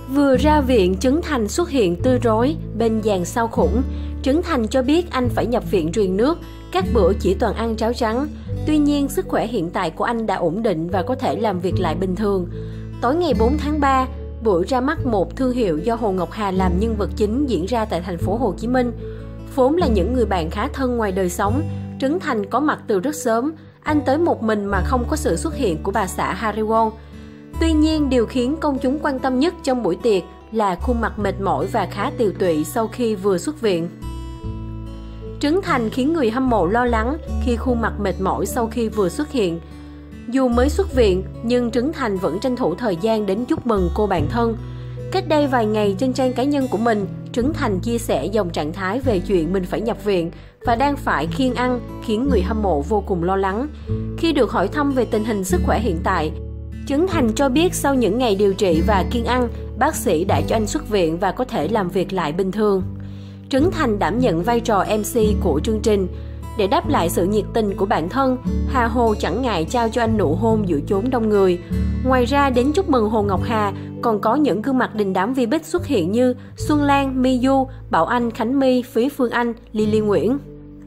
Vừa ra viện, Trấn Thành xuất hiện tươi rói bên dàn sao khủng. Trấn Thành cho biết anh phải nhập viện truyền nước, các bữa chỉ toàn ăn cháo trắng. Tuy nhiên, sức khỏe hiện tại của anh đã ổn định và có thể làm việc lại bình thường. Tối ngày 4 tháng 3, buổi ra mắt một thương hiệu do Hồ Ngọc Hà làm nhân vật chính diễn ra tại thành phố Hồ Chí Minh. Vốn là những người bạn khá thân ngoài đời sống, Trấn Thành có mặt từ rất sớm. Anh tới một mình mà không có sự xuất hiện của bà xã Harry Won. Tuy nhiên, điều khiến công chúng quan tâm nhất trong buổi tiệc là khuôn mặt mệt mỏi và khá tiều tụy sau khi vừa xuất viện. Trấn Thành khiến người hâm mộ lo lắng khi khuôn mặt mệt mỏi sau khi vừa xuất hiện. Dù mới xuất viện, nhưng Trấn Thành vẫn tranh thủ thời gian đến chúc mừng cô bạn thân. Cách đây vài ngày, trên trang cá nhân của mình, Trấn Thành chia sẻ dòng trạng thái về chuyện mình phải nhập viện và đang phải kiêng ăn, khiến người hâm mộ vô cùng lo lắng. Khi được hỏi thăm về tình hình sức khỏe hiện tại, Trấn Thành cho biết sau những ngày điều trị và kiêng ăn, bác sĩ đã cho anh xuất viện và có thể làm việc lại bình thường. Trấn Thành đảm nhận vai trò MC của chương trình. Để đáp lại sự nhiệt tình của bản thân, Hà Hồ chẳng ngại trao cho anh nụ hôn giữa chốn đông người. Ngoài ra, đến chúc mừng Hồ Ngọc Hà, còn có những gương mặt đình đám vi bích xuất hiện như Xuân Lan, My Du, Bảo Anh, Khánh My, Phí Phương Anh, Lily Nguyễn.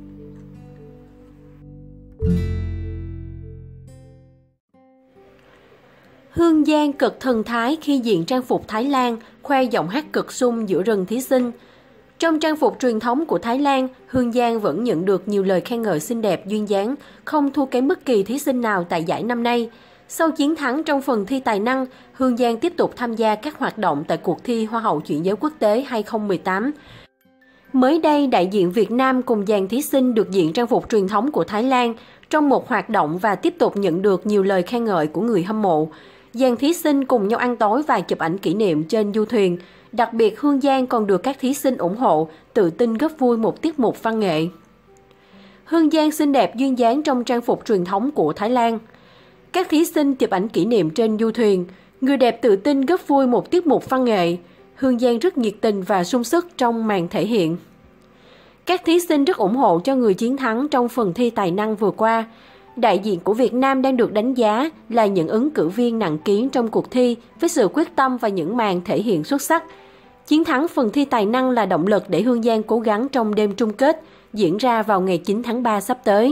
Hương Giang cực thần thái khi diện trang phục Thái Lan, khoe giọng hát cực sung giữa rừng thí sinh. Trong trang phục truyền thống của Thái Lan, Hương Giang vẫn nhận được nhiều lời khen ngợi xinh đẹp duyên dáng, không thua kém bất kỳ thí sinh nào tại giải năm nay. Sau chiến thắng trong phần thi tài năng, Hương Giang tiếp tục tham gia các hoạt động tại cuộc thi Hoa hậu chuyển giới quốc tế 2018. Mới đây, đại diện Việt Nam cùng dàn thí sinh được diện trang phục truyền thống của Thái Lan trong một hoạt động và tiếp tục nhận được nhiều lời khen ngợi của người hâm mộ. Dàn thí sinh cùng nhau ăn tối và chụp ảnh kỷ niệm trên du thuyền. Đặc biệt, Hương Giang còn được các thí sinh ủng hộ, tự tin góp vui một tiết mục văn nghệ. Hương Giang xinh đẹp duyên dáng trong trang phục truyền thống của Thái Lan. Các thí sinh chụp ảnh kỷ niệm trên du thuyền. Người đẹp tự tin góp vui một tiết mục văn nghệ. Hương Giang rất nhiệt tình và sung sức trong màn thể hiện. Các thí sinh rất ủng hộ cho người chiến thắng trong phần thi tài năng vừa qua. Đại diện của Việt Nam đang được đánh giá là những ứng cử viên nặng ký trong cuộc thi với sự quyết tâm và những màn thể hiện xuất sắc. Chiến thắng phần thi tài năng là động lực để Hương Giang cố gắng trong đêm chung kết, diễn ra vào ngày 9 tháng 3 sắp tới.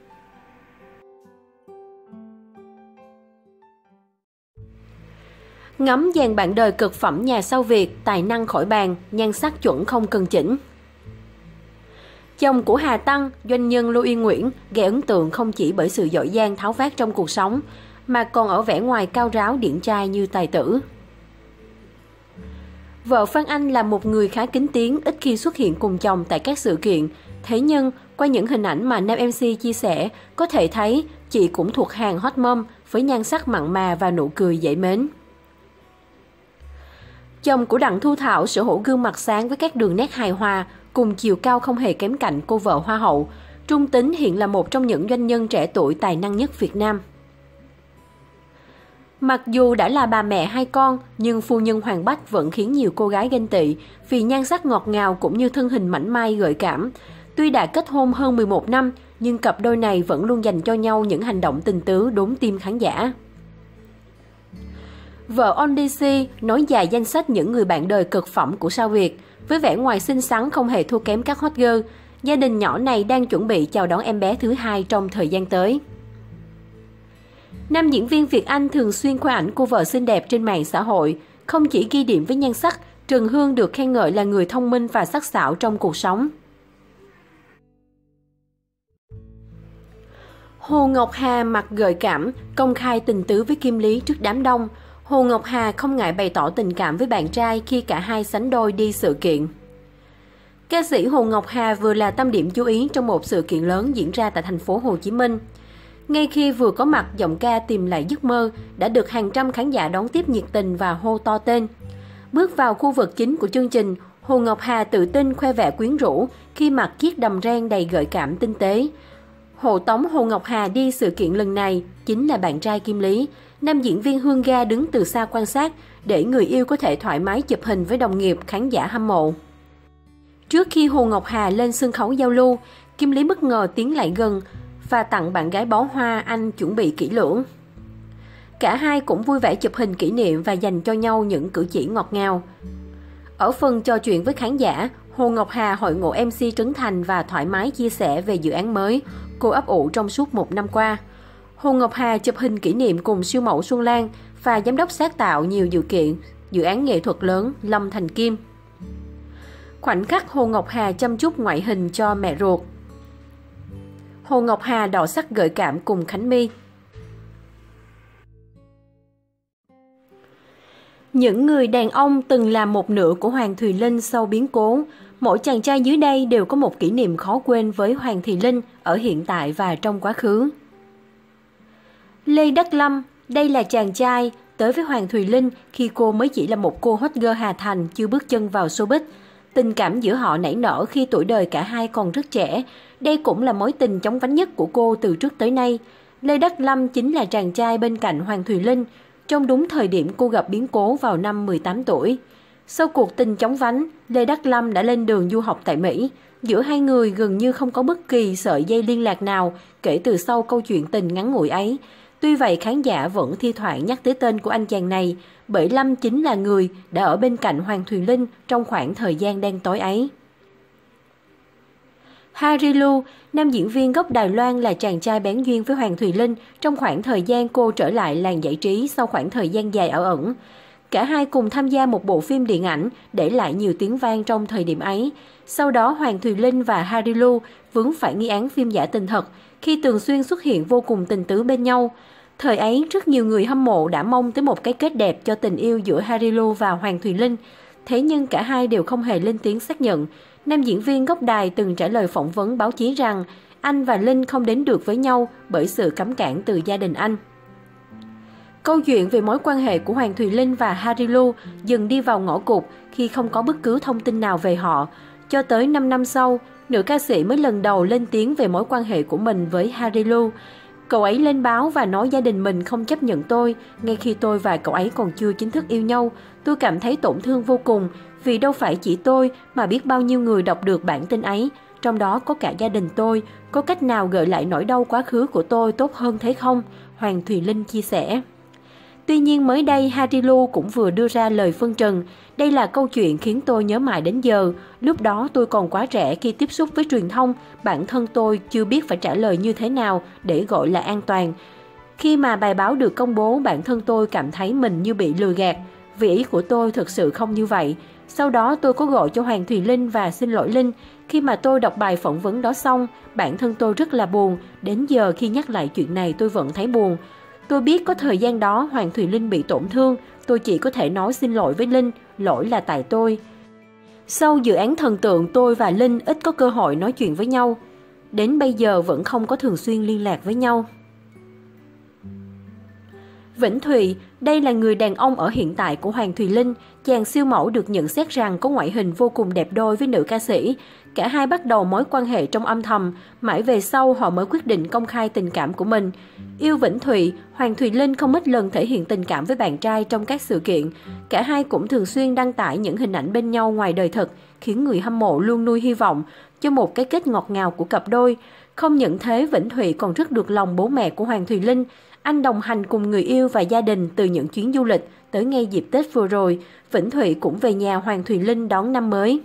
Ngắm dàn bạn đời cực phẩm nhà sao Việt, tài năng khỏi bàn, nhan sắc chuẩn không cần chỉnh. Chồng của Hà Tăng, doanh nhân Lưu Yên Nguyễn, gây ấn tượng không chỉ bởi sự giỏi giang tháo vát trong cuộc sống, mà còn ở vẻ ngoài cao ráo điển trai như tài tử. Vợ Phan Anh là một người khá kín tiếng, ít khi xuất hiện cùng chồng tại các sự kiện. Thế nhưng, qua những hình ảnh mà nam MC chia sẻ, có thể thấy chị cũng thuộc hàng hot mom với nhan sắc mặn mà và nụ cười dễ mến. Chồng của Đặng Thu Thảo sở hữu gương mặt sáng với các đường nét hài hòa, cùng chiều cao không hề kém cạnh cô vợ Hoa hậu. Trung Tín hiện là một trong những doanh nhân trẻ tuổi tài năng nhất Việt Nam. Mặc dù đã là bà mẹ hai con, nhưng phu nhân Hoàng Bách vẫn khiến nhiều cô gái ganh tị vì nhan sắc ngọt ngào cũng như thân hình mảnh mai gợi cảm. Tuy đã kết hôn hơn 11 năm, nhưng cặp đôi này vẫn luôn dành cho nhau những hành động tình tứ đốn tim khán giả. Vợ Ondici nói dài danh sách những người bạn đời cực phẩm của sao Việt. Với vẻ ngoài xinh xắn không hề thua kém các hot girl, gia đình nhỏ này đang chuẩn bị chào đón em bé thứ hai trong thời gian tới. Nam diễn viên Việt Anh thường xuyên khoe ảnh cô vợ xinh đẹp trên mạng xã hội. Không chỉ ghi điểm với nhan sắc, Trần Hương được khen ngợi là người thông minh và sắc sảo trong cuộc sống. Hồ Ngọc Hà mặc gợi cảm, công khai tình tứ với Kim Lý trước đám đông. Hồ Ngọc Hà không ngại bày tỏ tình cảm với bạn trai khi cả hai sánh đôi đi sự kiện. Ca sĩ Hồ Ngọc Hà vừa là tâm điểm chú ý trong một sự kiện lớn diễn ra tại thành phố Hồ Chí Minh. Ngay khi vừa có mặt, giọng ca Tìm lại giấc mơ đã được hàng trăm khán giả đón tiếp nhiệt tình và hô to tên. Bước vào khu vực chính của chương trình, Hồ Ngọc Hà tự tin khoe vẻ quyến rũ khi mặc chiếc đầm ren đầy gợi cảm tinh tế. Hộ tống Hồ Ngọc Hà đi sự kiện lần này chính là bạn trai Kim Lý. Nam diễn viên Hương Ga đứng từ xa quan sát để người yêu có thể thoải mái chụp hình với đồng nghiệp, khán giả hâm mộ. Trước khi Hồ Ngọc Hà lên sân khấu giao lưu, Kim Lý bất ngờ tiến lại gần và tặng bạn gái bó hoa anh chuẩn bị kỹ lưỡng. Cả hai cũng vui vẻ chụp hình kỷ niệm và dành cho nhau những cử chỉ ngọt ngào. Ở phần trò chuyện với khán giả, Hồ Ngọc Hà hội ngộ MC Trấn Thành và thoải mái chia sẻ về dự án mới cô ấp ủ trong suốt 1 năm qua. Hồ Ngọc Hà chụp hình kỷ niệm cùng siêu mẫu Xuân Lan và giám đốc sáng tạo nhiều dự án nghệ thuật lớn Lâm Thành Kim. Khoảnh khắc Hồ Ngọc Hà chăm chút ngoại hình cho mẹ ruột. Hồ Ngọc Hà đọ sắc gợi cảm cùng Khánh My. Những người đàn ông từng là một nửa của Hoàng Thùy Linh sau biến cố. Mỗi chàng trai dưới đây đều có một kỷ niệm khó quên với Hoàng Thùy Linh ở hiện tại và trong quá khứ. Lê Đắc Lâm, đây là chàng trai tới với Hoàng Thùy Linh khi cô mới chỉ là một cô hot girl Hà Thành chưa bước chân vào showbiz. Tình cảm giữa họ nảy nở khi tuổi đời cả hai còn rất trẻ. Đây cũng là mối tình chóng vánh nhất của cô từ trước tới nay. Lê Đắc Lâm chính là chàng trai bên cạnh Hoàng Thùy Linh trong đúng thời điểm cô gặp biến cố vào năm 18 tuổi. Sau cuộc tình chóng vánh, Lê Đắc Lâm đã lên đường du học tại Mỹ. Giữa hai người gần như không có bất kỳ sợi dây liên lạc nào kể từ sau câu chuyện tình ngắn ngủi ấy. Tuy vậy, khán giả vẫn thi thoảng nhắc tới tên của anh chàng này, bởi Lâm chính là người đã ở bên cạnh Hoàng Thùy Linh trong khoảng thời gian đen tối ấy. Harry Lu, nam diễn viên gốc Đài Loan, là chàng trai bén duyên với Hoàng Thùy Linh trong khoảng thời gian cô trở lại làng giải trí sau khoảng thời gian dài ở ẩn. Cả hai cùng tham gia một bộ phim điện ảnh để lại nhiều tiếng vang trong thời điểm ấy. Sau đó, Hoàng Thùy Linh và Harry Lu vướng phải nghi án phim giả tình thật khi thường xuyên xuất hiện vô cùng tình tứ bên nhau. Thời ấy, rất nhiều người hâm mộ đã mong tới một cái kết đẹp cho tình yêu giữa Harry Lu và Hoàng Thùy Linh. Thế nhưng cả hai đều không hề lên tiếng xác nhận. Nam diễn viên gốc Đài từng trả lời phỏng vấn báo chí rằng anh và Linh không đến được với nhau bởi sự cấm cản từ gia đình anh. Câu chuyện về mối quan hệ của Hoàng Thùy Linh và Harry Lu dần đi vào ngõ cụt khi không có bất cứ thông tin nào về họ. Cho tới 5 năm sau, nữ ca sĩ mới lần đầu lên tiếng về mối quan hệ của mình với Harry Lu. Cậu ấy lên báo và nói gia đình mình không chấp nhận tôi, ngay khi tôi và cậu ấy còn chưa chính thức yêu nhau. Tôi cảm thấy tổn thương vô cùng, vì đâu phải chỉ tôi mà biết bao nhiêu người đọc được bản tin ấy, trong đó có cả gia đình tôi. Có cách nào gợi lại nỗi đau quá khứ của tôi tốt hơn thế không? Hoàng Thùy Linh chia sẻ. Tuy nhiên mới đây, Harry Lu cũng vừa đưa ra lời phân trần. Đây là câu chuyện khiến tôi nhớ mãi đến giờ. Lúc đó tôi còn quá trẻ khi tiếp xúc với truyền thông, bản thân tôi chưa biết phải trả lời như thế nào để gọi là an toàn. Khi mà bài báo được công bố, bản thân tôi cảm thấy mình như bị lừa gạt, vì ý của tôi thực sự không như vậy. Sau đó tôi có gọi cho Hoàng Thùy Linh và xin lỗi Linh. Khi mà tôi đọc bài phỏng vấn đó xong, bản thân tôi rất là buồn. Đến giờ khi nhắc lại chuyện này tôi vẫn thấy buồn. Tôi biết có thời gian đó Hoàng Thùy Linh bị tổn thương, tôi chỉ có thể nói xin lỗi với Linh, lỗi là tại tôi. Sau dự án thần tượng, tôi và Linh ít có cơ hội nói chuyện với nhau. Đến bây giờ vẫn không có thường xuyên liên lạc với nhau. Vĩnh Thụy, đây là người đàn ông ở hiện tại của Hoàng Thùy Linh. Chàng siêu mẫu được nhận xét rằng có ngoại hình vô cùng đẹp đôi với nữ ca sĩ. Cả hai bắt đầu mối quan hệ trong âm thầm, mãi về sau họ mới quyết định công khai tình cảm của mình. Yêu Vĩnh Thụy, Hoàng Thùy Linh không ít lần thể hiện tình cảm với bạn trai trong các sự kiện. Cả hai cũng thường xuyên đăng tải những hình ảnh bên nhau ngoài đời thực, khiến người hâm mộ luôn nuôi hy vọng cho một cái kết ngọt ngào của cặp đôi. Không những thế, Vĩnh Thụy còn rất được lòng bố mẹ của Hoàng Thùy Linh. Anh đồng hành cùng người yêu và gia đình từ những chuyến du lịch tới ngay dịp Tết vừa rồi. Vĩnh Thụy cũng về nhà Hoàng Thùy Linh đón năm mới.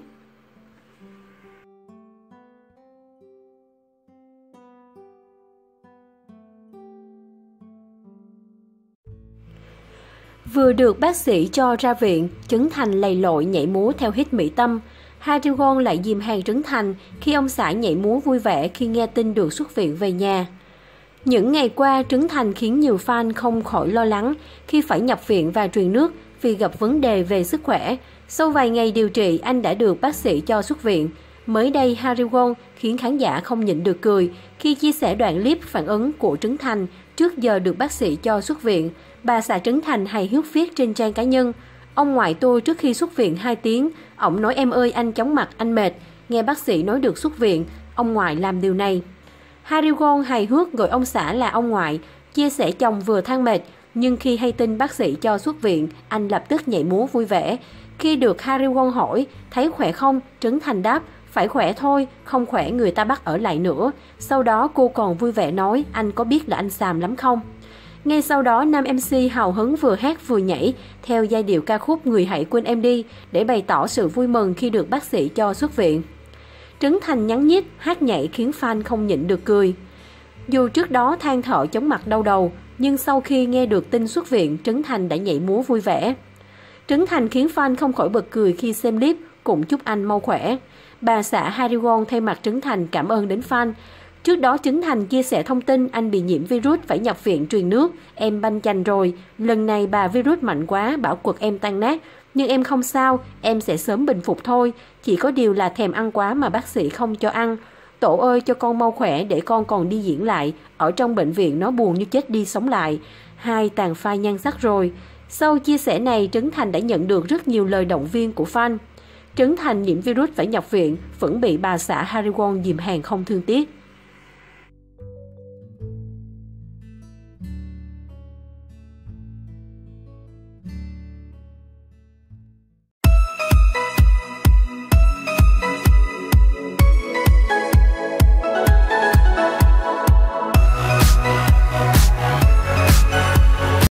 Vừa được bác sĩ cho ra viện, Trấn Thành lầy lội nhảy múa theo hit Mỹ Tâm. Harry Won lại dìm hàng Trấn Thành khi ông xã nhảy múa vui vẻ khi nghe tin được xuất viện về nhà. Những ngày qua, Trấn Thành khiến nhiều fan không khỏi lo lắng khi phải nhập viện và truyền nước vì gặp vấn đề về sức khỏe. Sau vài ngày điều trị, anh đã được bác sĩ cho xuất viện. Mới đây, Harry Won khiến khán giả không nhịn được cười khi chia sẻ đoạn clip phản ứng của Trấn Thành trước giờ được bác sĩ cho xuất viện. Bà xã Trấn Thành hài hước viết trên trang cá nhân: "Ông ngoại tôi trước khi xuất viện 2 tiếng, ổng nói em ơi anh chóng mặt, anh mệt. Nghe bác sĩ nói được xuất viện, ông ngoại làm điều này." Harry Won hài hước gọi ông xã là ông ngoại, chia sẻ chồng vừa than mệt, nhưng khi hay tin bác sĩ cho xuất viện, anh lập tức nhảy múa vui vẻ. Khi được Harry Won hỏi, thấy khỏe không? Trấn Thành đáp, phải khỏe thôi, không khỏe người ta bắt ở lại nữa. Sau đó cô còn vui vẻ nói, anh có biết là anh xàm lắm không? Ngay sau đó, nam MC hào hứng vừa hát vừa nhảy theo giai điệu ca khúc Người hãy quên em đi để bày tỏ sự vui mừng khi được bác sĩ cho xuất viện. Trấn Thành nhắn nhít, hát nhảy khiến fan không nhịn được cười. Dù trước đó than thở chóng mặt đau đầu, nhưng sau khi nghe được tin xuất viện, Trấn Thành đã nhảy múa vui vẻ. Trấn Thành khiến fan không khỏi bật cười khi xem clip, cũng chúc anh mau khỏe. Bà xã Harry Won thay mặt Trấn Thành cảm ơn đến fan. Trước đó, Trấn Thành chia sẻ thông tin anh bị nhiễm virus phải nhập viện truyền nước. Em banh chành rồi, lần này bà virus mạnh quá, bảo quật em tan nát. Nhưng em không sao, em sẽ sớm bình phục thôi. Chỉ có điều là thèm ăn quá mà bác sĩ không cho ăn. Tổ ơi cho con mau khỏe để con còn đi diễn lại. Ở trong bệnh viện nó buồn như chết đi sống lại. Hai tàn phai nhan sắc rồi. Sau chia sẻ này, Trấn Thành đã nhận được rất nhiều lời động viên của fan. Trấn Thành nhiễm virus phải nhập viện, vẫn bị bà xã Harry Won dìm hàng không thương tiếc.